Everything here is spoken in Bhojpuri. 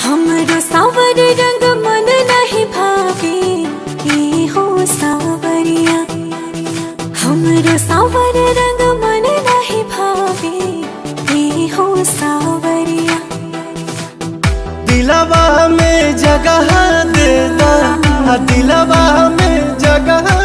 हमरो सावर रंग मन नहीं भावे, ये हो सावरिया। हमरो सावर रंग मन नहीं भावे, ये हो सावरिया। दिलवा में जगह दे दा, दिलवा में जगह